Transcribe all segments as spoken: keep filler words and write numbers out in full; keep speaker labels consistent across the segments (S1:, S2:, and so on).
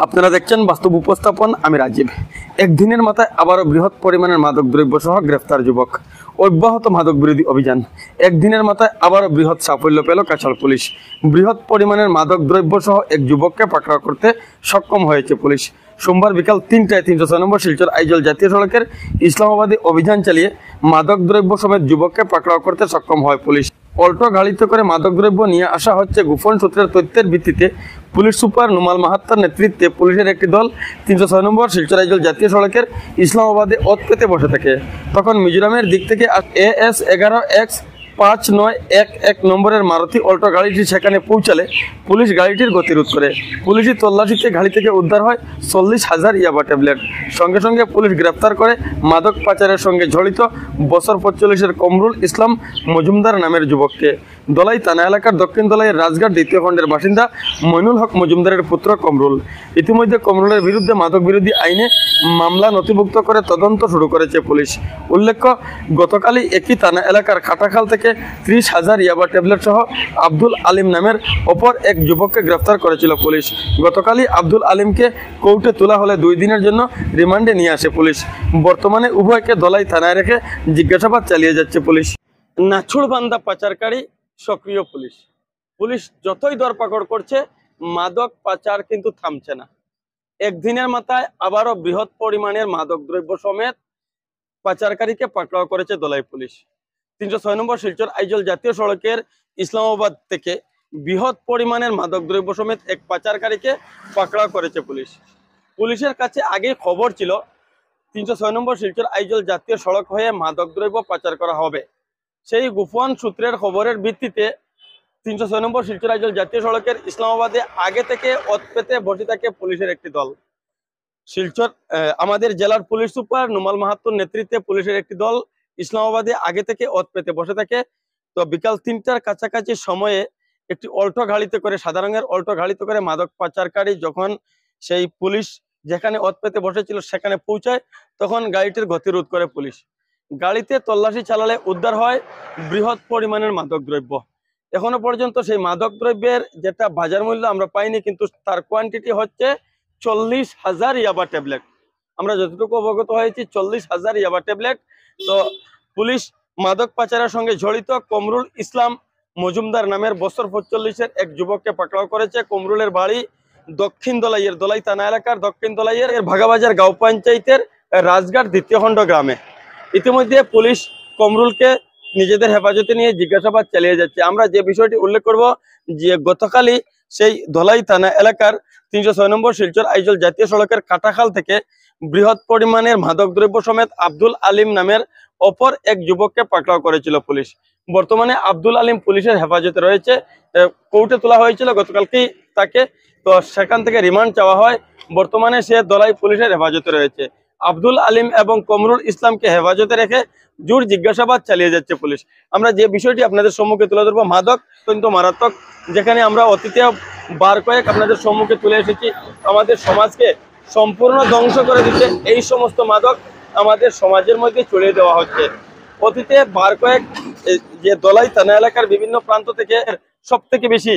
S1: আপনারা দেখছেন বাস্তব উপস্থাপন। আমি রাজীব। একদিনের মাথায় আবারও বৃহৎ পরিমাণের মাদক দ্রব্য সহ গ্রেফতার যুবক। অব্যাহত মাদক বিরোধী অভিযান। একদিনের মাথায় আবারও বৃহৎ সাফল্য পেল কাছাড় পুলিশ। বৃহৎ পরিমাণের মাদক দ্রব্য সহ এক যুবককে পাকড়াও করতে সক্ষম হয়েছে পুলিশ। সোমবার বিকাল তিনটায় তিনশো ছয় নম্বর শিলচর আইজল জাতীয় সড়কের ইসলামাবাদে অভিযান চালিয়ে মাদক দ্রব্য সমেত যুবককে পাকড়াও করতে সক্ষম হয় পুলিশ। অল্টো গাড়িতে করে মাদকদ্রব্য নিয়ে আসা হচ্ছে। গোপন সূত্রের তথ্যের ভিত্তিতে পুলিশ সুপার নুমাল মাহাত্তার নেতৃত্বে পুলিশের একটি দল তিনশো ছয় নম্বর শিলচর আইজল জাতীয় সড়কের ইসলামাবাদে ওত পেতে বসে থাকে। তখন মিজোরামের দিক থেকে এ এস এগারো এক্স পাঁচ নয় এক এক নম্বরের মারুতি অল্টো গাড়িটি সেখানে পৌঁছালে পুলিশ গাড়িটির গতিরোধ করে। পুলিশি তল্লাশিতে গাড়ি থেকে উদ্ধার হয় চল্লিশ হাজার ইয়াবা ট্যাবলেট। সঙ্গে সঙ্গে পুলিশ গ্রেপ্তার করে মাদক পাচারের সঙ্গে জড়িত বছর পঁয়তাল্লিশের কমরুল ইসলাম মজুমদার নামের যুবককে। দলাই থানা এলাকার দক্ষিণ দলাইয়ের রাজঘাট দ্বিতীয় খণ্ডের বাসিন্দা মইনুল হক মজুমদারের পুত্র কমরুল। ইতিমধ্যে কমরুলের বিরুদ্ধে মাদক বিরোধী আইনে মামলা নথিভুক্ত করে তদন্ত শুরু করেছে পুলিশ। উল্লেখ্য, গতকালই একই থানা এলাকার খাটাখাল থেকে ত্রিশ হাজার ইয়াবা ট্যাবলেট সহ আব্দুল আলিম নামের অপর এক যুবককে গ্রেফতার করেছিল পুলিশ। গতকালই আব্দুল আলিমকে কোর্টে তোলা হলে দুই দিনের জন্য রিমান্ডে নিয়ে আসে পুলিশ। বর্তমানে উভয়কে দলাই থানায় রেখে জিজ্ঞাসাবাদ চালিয়ে যাচ্ছে পুলিশ। নাছুড়বান্ধা পাচারকারী সক্রিয় পুলিশ। পুলিশ যতই ধরপাকড় করছে, মাদক পাচার কিন্তু থামছে না। একদিনের মাথায় আবারও বৃহৎ পরিমাণের মাদক দ্রব্য সমেত পাচারকারীকে পাকড়াও করেছে দলাই পুলিশ। তিনশো ছয় নম্বর শিলচর আইজল জাতীয় সড়কের ইসলামাবাদ থেকে বৃহৎ পরিমাণের মাদক দ্রব্য সমেত এক পাচারকারীকে পাকড়াও করেছে পুলিশ। পুলিশের কাছে আগেই খবর ছিল তিনশো ছয় নম্বর শিলচর আইজল জাতীয় সড়ক হয়ে মাদক দ্রব্য পাচার করা হবে। সেই গোপন সূত্রের খবরের ভিত্তিতে তিনশো ছয় নম্বর শিলচর আইজল জাতীয় সড়কের ইসলামাবাদে আগে থেকে ওত পেতে বসে থাকে পুলিশের একটি দল। শিলচর আমাদের জেলার পুলিশ সুপার নুমাল মাহাত্তর নেতৃত্বে পুলিশের একটি দল ইসলামাবাদে আগে থেকে ওত পেতে বসে থাকে। তো বিকাল তিনটার কাছাকাছি সময়ে একটি অল্টো গাড়িতে করে, সাদা রঙের অল্টো গাড়িতে করে মাদক পাচারকারী যখন সেই পুলিশ যেখানে ওত পেতে বসেছিল সেখানে পৌঁছায়, তখন গাড়িটির গতিরোধ করে পুলিশ। গাড়িতে তল্লাশি চালালে উদ্ধার হয় বৃহৎ পরিমাণের মাদক দ্রব্য। এখনো পর্যন্ত সেই মাদক দ্রব্যের যেটা বাজার মূল্য আমরা পাইনি, কিন্তু তার কোয়ান্টিটি হচ্ছে চল্লিশ হাজার ইয়াবা ট্যাবলেট। আমরা যতটুকু অবগত হয়েছি চল্লিশ হাজার ইয়াবা ট্যাবলেট। তো পুলিশ মাদক পাচারের সঙ্গে জড়িত কমরুল ইসলাম মজুমদার নামের বছর পঁয়তাল্লিশের এক যুবককে পাকড়াও করেছে। কমরুলের বাড়ি দক্ষিণ দলাইয়ের দলাই থানা এলাকার দক্ষিণ দলাইয়ের ভাগাবাজার গাঁও পঞ্চায়েতের রাজঘাট দ্বিতীয় খণ্ড গ্রামে। ইতিমধ্যে পুলিশ কমরুলকে নিজেদের হেফাজতে নিয়ে জিজ্ঞাসাবাদ চালিয়ে যাচ্ছে। আমরা যে বিষয়টি উল্লেখ করব যে গতকালই সেই ধলাই থানা এলাকার তিনশো ছয় নম্বর শিলচর আইজল জাতীয় সড়কের কাটাখাল থেকে বৃহৎ পরিমাণের মাদক দ্রব্য সমেত আব্দুল আলিম নামের অপর এক যুবককে পাকড়াও করেছিল পুলিশ। বর্তমানে আব্দুল আলিম পুলিশের হেফাজতে রয়েছে। কোর্টে তোলা হয়েছিল গতকালকেই তাকে। তো সেখান থেকে রিমান্ড চাওয়া হয়। বর্তমানে সে দলাই পুলিশের হেফাজতে রয়েছে। আব্দুল আলিম এবং কমরুল ইসলামকে হেফাজতে রেখে জোর জিজ্ঞাসাবাদ চালিয়ে যাচ্ছে পুলিশ। আমরা যে বিষয়টি আপনাদের সম্মুখে তুলে ধরবো, মাদক অত্যন্ত মারাত্মক, যেখানে আমরা অতীতে বার কয়েক আপনাদের সম্মুখে তুলে এসেছি। আমাদের সমাজকে সম্পূর্ণ ধ্বংস করে দিচ্ছে এই সমস্ত মাদক আমাদের সমাজের মধ্যে ছড়িয়ে দেওয়া হচ্ছে। অতীতে বার কয়েক যে দলাই থানা এলাকার বিভিন্ন প্রান্ত থেকে সব থেকে বেশি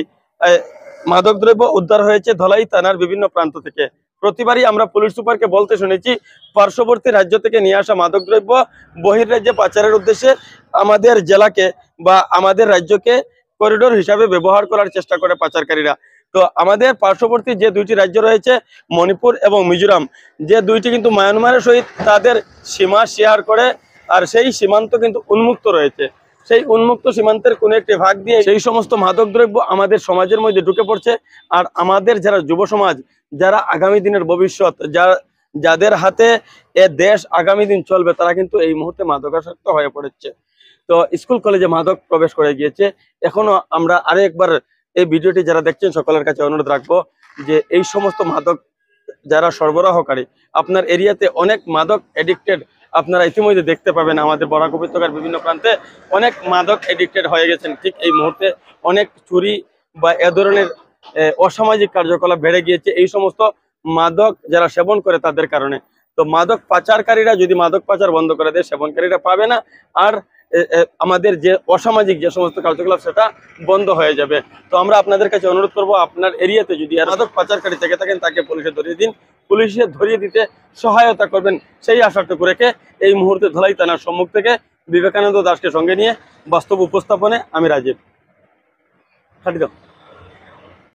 S1: মাদক দ্রব্য উদ্ধার হয়েছে ধলাই থানার বিভিন্ন প্রান্ত থেকে। প্রতিবারই আমরা পুলিশ সুপারকে বলতে শুনেছি, পার্শ্ববর্তী রাজ্য থেকে নিয়ে আসা মাদক দ্রব্য বহির্রাজ্যে পাচারের উদ্দেশ্যে আমাদের জেলাকে বা আমাদের রাজ্যকে করিডোর হিসাবে ব্যবহার করার চেষ্টা করে পাচারকারীরা। তো আমাদের পার্শ্ববর্তী যে দুইটি রাজ্য রয়েছে মণিপুর এবং মিজোরাম, যে দুইটি কিন্তু মায়ানমারের সহিত তাদের সীমা শেয়ার করে, আর সেই সীমান্ত কিন্তু উন্মুক্ত রয়েছে। সেই উন্মুক্ত সীমান্তের কোন একটি ভাগ দিয়ে সেই সমস্ত মাদক দ্রব্য আমাদের সমাজের মধ্যে ঢুকে পড়ছে। আর আমাদের যারা যুব সমাজ, যারা আগামী দিনের ভবিষ্যৎ, যারা যাদের হাতে এ দেশ আগামী দিন চলবে, তারা কিন্তু এই মুহূর্তে মাদকাসক্ত হয়ে পড়েছে। তো স্কুল কলেজে মাদক প্রবেশ করে গিয়েছে। এখনো আমরা আরেকবার এই ভিডিওটি যারা দেখছেন সকলের কাছে অনুরোধ রাখবো যে এই সমস্ত মাদক যারা সরবরাহকারী, আপনার এরিয়াতে অনেক মাদক এডিক্টেড আপনারা ইতিমধ্যে দেখতে পাবেন। আমাদের বরাক উপত্যকার বিভিন্ন প্রান্তে অনেক মাদক এডিক্টেড হয়ে গেছেন। ঠিক এই মুহূর্তে অনেক চুরি বা এ ধরনের অসামাজিক কার্যকলাপ বেড়ে গিয়েছে এই সমস্ত মাদক যারা সেবন করে তাদের কারণে। তো মাদক পাচারকারীরা যদি মাদক পাচার বন্ধ করে দেয়, সেবনকারীরা পাবে না। আর এ- এ- আমাদের যে অসামাজিক যে সমস্ত কার্যকলাপ সেটা বন্ধ হয়ে যাবে। তো আমরা আপনাদের কাছে অনুরোধ করব, আপনার এরিয়াতে যদি আর মাদক পাচারকারী থেকে থাকেন তাকে পুলিশে ধরিয়ে দিন, পুলিশে ধরিয়ে দিতে সহায়তা করবেন সেই আশাটুকু রেখে এই মুহূর্তে ধলাই থানার সম্মুখ থেকে বিবেকানন্দ দাসকে সঙ্গে নিয়ে বাস্তব উপস্থাপনে আমি রাজীব। কাটি দাও।